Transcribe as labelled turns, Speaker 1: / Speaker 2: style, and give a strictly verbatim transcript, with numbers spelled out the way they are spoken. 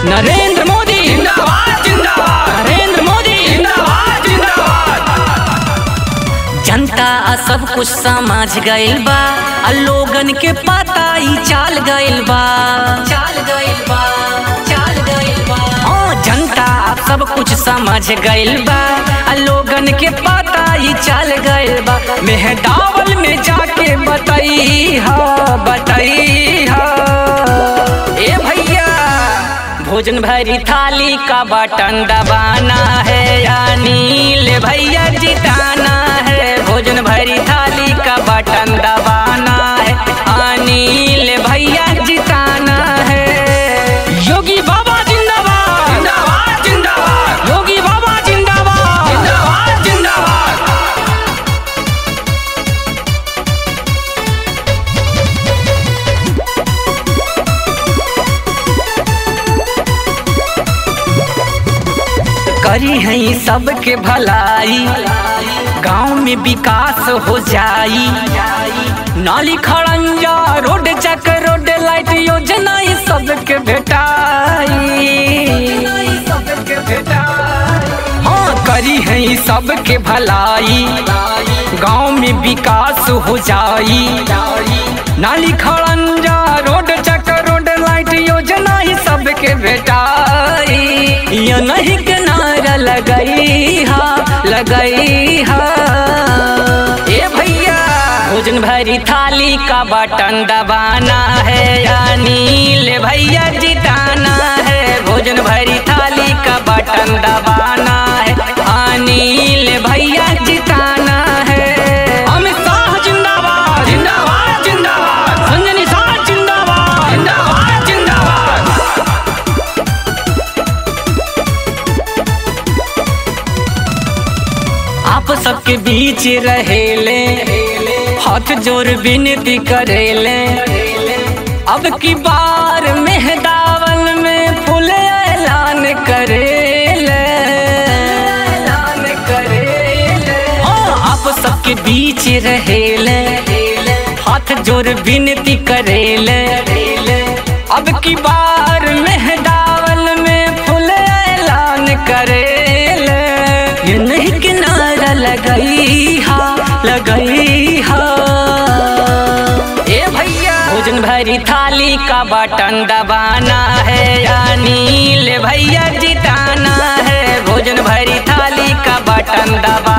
Speaker 1: नरेंद्र मोदी
Speaker 2: जिंदाबाद जिंदाबाद,
Speaker 1: नरेंद्र मोदी
Speaker 2: जिंदाबाद जिंदाबाद।
Speaker 1: जनता आ सब कुछ समझ गइल बा, आ लोगन के पता ही चाल गइल बा, चाल गइल बा, चाल गइल बा। हाँ, जनता आ सब कुछ समझ गइल बा, आ लोगन के पता ही चाल गइल बा। मेहदावल में जाके बताई हा, बताई हा। ए भैया, भोजन भरी थाली का बटन दबाना है, अनिल भैया जिताना है। भोजन भरी थाली का बटन दबाना है, अनिल भैया जिताना है। योगी बाबा जिंदाबाद,
Speaker 2: जिंदाबाद जिंदाबाद,
Speaker 1: योगी बाबा जिंदाबाद,
Speaker 2: जिंदाबाद जिंदाबाद।
Speaker 1: करी है सबके भलाई, गांव में विकास हो जाई। नाली खड़ंजा रोड चक रोड लाइट योजना ये सबके भेटाई। हाँ, करी है सबके भलाई, गांव में विकास हो जाई। नाली खड़ंजा रोड चक रोड लाइट योजना ही सबके भेटाई। ये नहीं के नारा लगई हा, लगई हा। ए भैया, भोजन भरी थाली का बटन दबाना है, अनिल भैया जिताना है। भोजन भरी थाली का बटन दबाना है, अनिल भैया जिताना है। अमित शाह जिंदाबाद,
Speaker 2: जिंदाबाद जिंदाबाद,
Speaker 1: संजनी शाह जिंदाबाद,
Speaker 2: जिंदाबाद जिंदाबाद।
Speaker 1: आप सबके बीच रहेले, हाथ जोड़ विनती करेले। अब की बार मेहदावल में फूल ऐलान करेले, ऐलान करेले। हाँ, आप सबके बीच रहेले, हाथ जोड़ विनती करेले। अब की बार मेहदावल में फूल ऐलान करेले। ये नहीं किनारा लगई हा, लगई हा। ए भैया, भोजन भरी थाली का बटन दबाना है, अनिल भैया जिताना है। भोजन भरी थाली का बटन दबा